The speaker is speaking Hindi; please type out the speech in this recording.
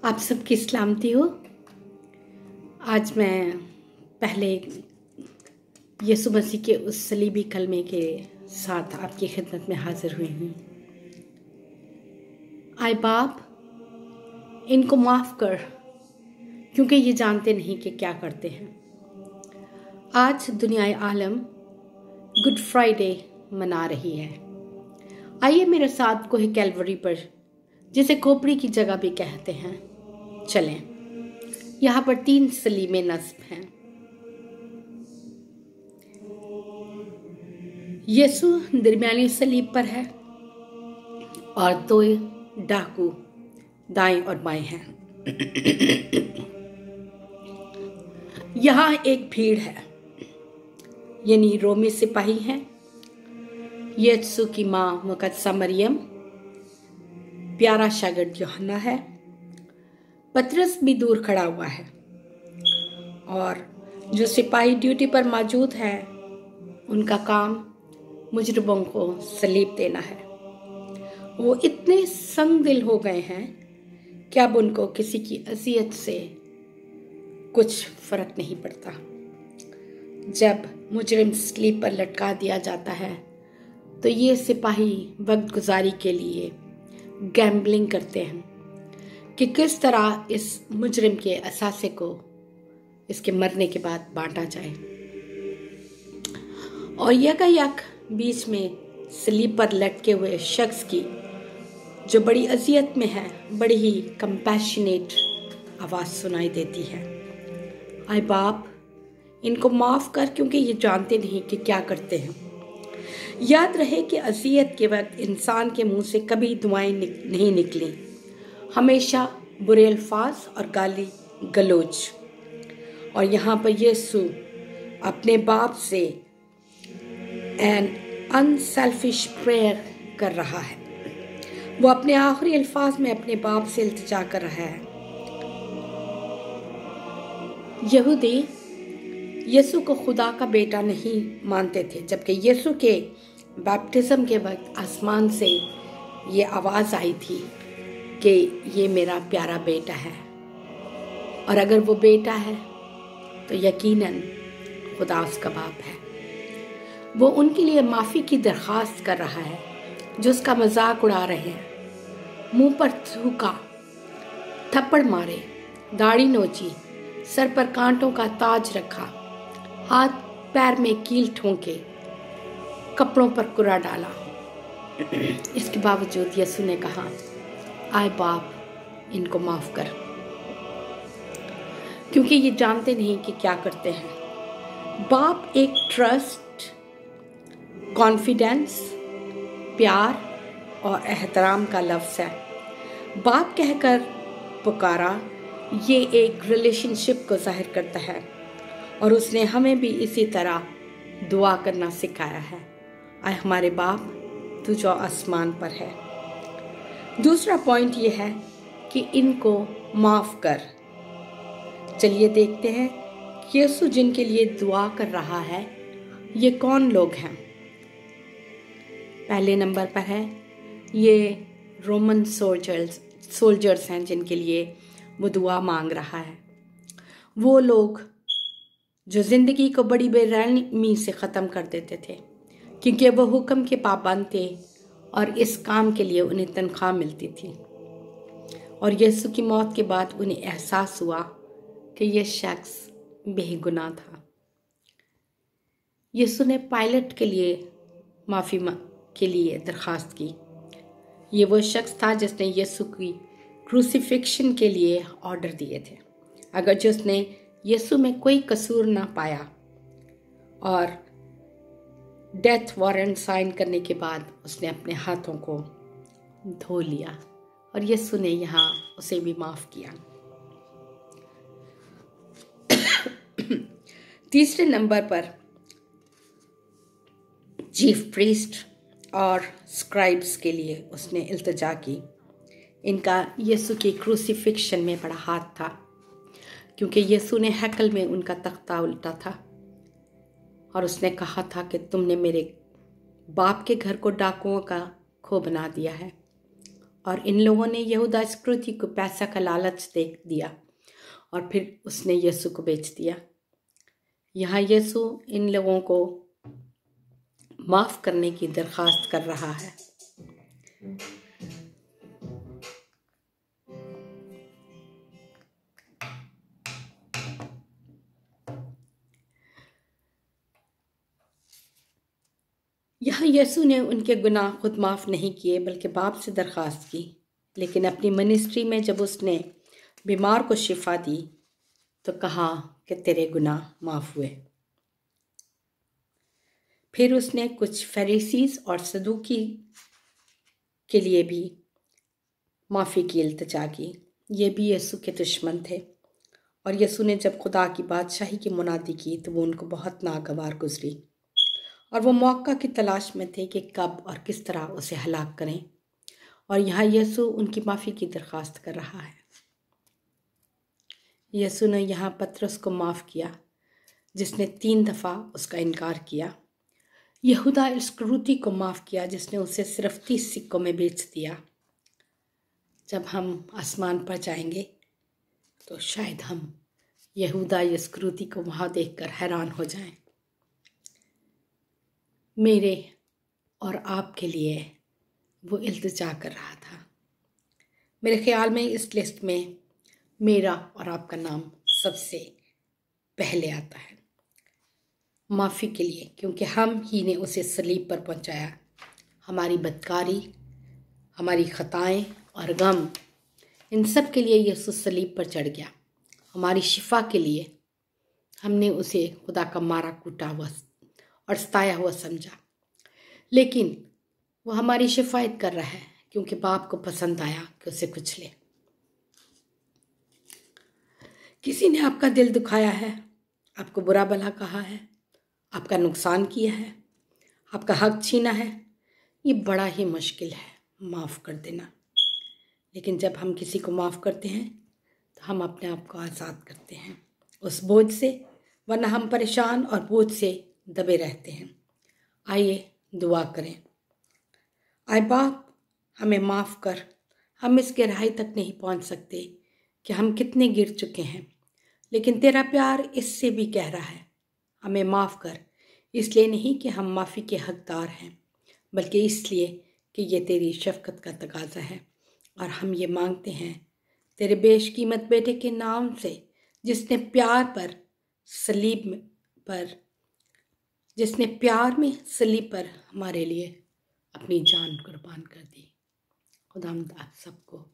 आप सबकी सलामती हो। आज मैं पहले यीशु मसीह के उस सलीबी कलमे के साथ आपकी खिदमत में हाजिर हुई हूँ। आए बाप, इनको माफ़ कर, क्योंकि ये जानते नहीं कि क्या करते हैं। आज दुनियाए आलम गुड फ्राइडे मना रही है। आइए मेरे साथ कोहे कैलवरी पर, जिसे खोपड़ी की जगह भी कहते हैं, चलें। यहाँ पर 3 सलीमे नस्ब हैं। यीशु दरमियानी सलीब पर है और 2 डाकू दाएं और बाएं हैं। यहाँ एक भीड़ है, यानी रोमी सिपाही हैं। यीशु की माँ मुकद्दसा मरियम, प्यारा शागिर्द यूहन्ना है। पतरस भी दूर खड़ा हुआ है और जो सिपाही ड्यूटी पर मौजूद है, उनका काम मुजरिमों को सलीब देना है। वो इतने संग दिल हो गए हैं कि अब उनको किसी की अजियत से कुछ फर्क नहीं पड़ता। जब मुजरिम सलीब पर लटका दिया जाता है तो ये सिपाही वक्त गुजारी के लिए गैम्बलिंग करते हैं कि किस तरह इस मुजरिम के असासे को इसके मरने के बाद बांटा जाए। और यकायक बीच में सलीब पर लटके हुए शख्स की, जो बड़ी अजियत में है, बड़ी ही कंपैशनेट आवाज़ सुनाई देती है। आए बाप, इनको माफ़ कर, क्योंकि ये जानते नहीं कि क्या करते हैं। याद रहे कि अजियत के वक्त इंसान के मुंह से कभी दुआएं नहीं निकली, हमेशा बुरे अल्फाज और गाली गलोच। और यहाँ पर यीशु अपने बाप से एन अनसेल्फिश प्रेयर कर रहा है। वो अपने आखिरी अल्फाज में अपने बाप से इल्तिजा कर रहा है। यहूदी यीशु को खुदा का बेटा नहीं मानते थे, जबकि यीशु के बैप्टिज्म के वक्त आसमान से ये आवाज़ आई थी कि ये मेरा प्यारा बेटा है, और अगर वो बेटा है तो यकीनन खुदा उसका बाप है। वो उनके लिए माफ़ी की दरख्वास्त कर रहा है जो उसका मजाक उड़ा रहे हैं, मुंह पर थूका, थप्पड़ मारे, दाढ़ी नोची, सर पर कांटों का ताज रखा, हाथ पैर में कील ठोंके, कपड़ों पर कुरा डाला। इसके बावजूद यीशु ने कहा, आए बाप, इनको माफ़ कर, क्योंकि ये जानते नहीं कि क्या करते हैं। बाप एक ट्रस्ट, कॉन्फिडेंस, प्यार और एहतराम का लफ्ज़ है। बाप कहकर पुकारा, ये एक रिलेशनशिप को जाहिर करता है, और उसने हमें भी इसी तरह दुआ करना सिखाया है। आए हमारे बाप, तू जो आसमान पर है। दूसरा पॉइंट ये है कि इनको माफ़ कर। चलिए देखते हैं कि यीशु जिनके लिए दुआ कर रहा है, ये कौन लोग हैं। पहले नंबर पर है ये रोमन सोल्जर्स हैं, जिनके लिए वो दुआ मांग रहा है। वो लोग जो ज़िंदगी को बड़ी बेरहमी से ख़त्म कर देते थे, क्योंकि वो हुक्म के पाबंद थे और इस काम के लिए उन्हें तनख्वाह मिलती थी। और यीशु की मौत के बाद उन्हें एहसास हुआ कि यह शख्स बेगुनाह था। यीशु ने पायलट के लिए माफ़ी के लिए दरख्वास्त की। ये वो शख्स था जिसने यीशु की क्रूसिफिक्शन के लिए ऑर्डर दिए थे। अगर जिसने यीशु में कोई कसूर ना पाया और डेथ वारंट साइन करने के बाद उसने अपने हाथों को धो लिया, और यीशु ने यहाँ उसे भी माफ़ किया। तीसरे नंबर पर चीफ प्रीस्ट और स्क्राइब्स के लिए उसने इल्तिजा की। इनका यीशु की क्रूसिफिक्शन में बड़ा हाथ था, क्योंकि यीशु ने हैकल में उनका तख्ता उल्टा था और उसने कहा था कि तुमने मेरे बाप के घर को डाकुओं का खो बना दिया है। और इन लोगों ने यहूदा इस्करियोती को पैसा का लालच दे दिया और फिर उसने यीशु को बेच दिया। यहाँ यीशु इन लोगों को माफ़ करने की दरख्वास्त कर रहा है। यहाँ यीशु ने उनके गुनाह खुद माफ़ नहीं किए बल्कि बाप से दरख्वास्त की। लेकिन अपनी मिनिस्ट्री में जब उसने बीमार को शिफा दी तो कहा कि तेरे गुनाह माफ़ हुए। फिर उसने कुछ फरीसीस और सदूकी के लिए भी माफ़ी की इल्तिजा की। ये भी यीशु के दुश्मन थे और यीशु ने जब खुदा की बादशाही की मुनादी की तो वो उनको बहुत नागवार गुजरी और वो मौका की तलाश में थे कि कब और किस तरह उसे हलाक करें। और यहाँ यीशु उनकी माफ़ी की दरख्वास्त कर रहा है। यीशु ने यहाँ पतरस को माफ़ किया जिसने 3 दफ़ा उसका इनकार किया। यहूदा इस्करियोती को माफ़ किया जिसने उसे सिर्फ 30 सिक्कों में बेच दिया। जब हम आसमान पर जाएंगे तो शायद हम यहूदा इस्करियोती को वहाँ देखकर हैरान हो जाएं। मेरे और आपके लिए वो इल्तिजा कर रहा था। मेरे ख्याल में इस लिस्ट में मेरा और आपका नाम सबसे पहले आता है माफ़ी के लिए, क्योंकि हम ही ने उसे सलीब पर पहुंचाया। हमारी बदकारी, हमारी खताएं और गम, इन सब के लिए यीशु सलीब पर चढ़ गया। हमारी शिफा के लिए हमने उसे खुदा का मारा कूटा हुआ और सताया हुआ समझा, लेकिन वो हमारी शिफायत कर रहा है क्योंकि बाप को पसंद आया कि उसे कुछ ले। किसी ने आपका दिल दुखाया है, आपको बुरा भला कहा है, आपका नुकसान किया है, आपका हक छीना है, ये बड़ा ही मुश्किल है माफ़ कर देना। लेकिन जब हम किसी को माफ़ करते हैं तो हम अपने आप को आज़ाद करते हैं उस बोझ से, वरना हम परेशान और बोझ से दबे रहते हैं। आइए दुआ करें। आए बाप, हमें माफ़ कर। हम इस गहराई तक नहीं पहुंच सकते कि हम कितने गिर चुके हैं, लेकिन तेरा प्यार इससे भी गहरा है। हमें माफ़ कर, इसलिए नहीं कि हम माफ़ी के हकदार हैं, बल्कि इसलिए कि ये तेरी शफ़क़त का तकाज़ा है। और हम ये मांगते हैं तेरे बेशकीमत बेटे के नाम से, जिसने प्यार में सलीब पर हमारे लिए अपनी जान कुर्बान कर दी। खुदावंद आप सबको